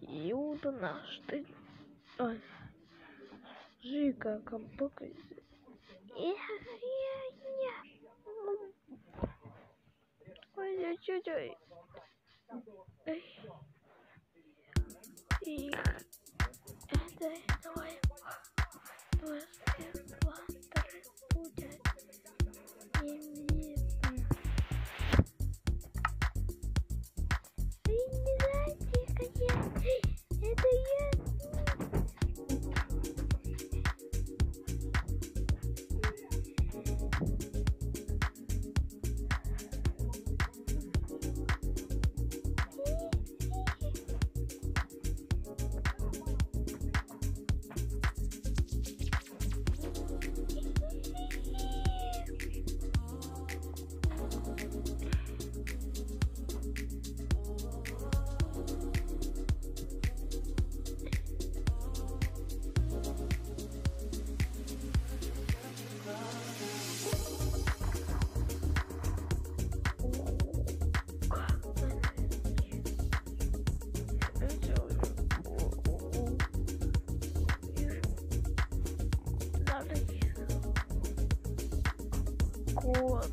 Юда наш ты. Ой. Жика, компока. Ой, чуть-чуть. И давай. Два, три, путь. Вы не знаете, как я? Это я. Кот.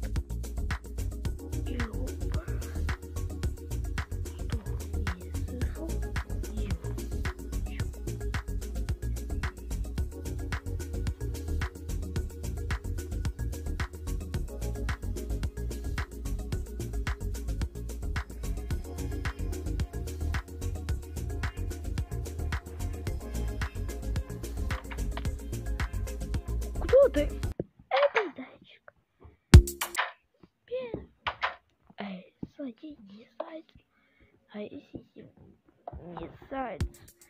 Кто ты? Это датчик. Эй, сзади не заяц. А если не заяц?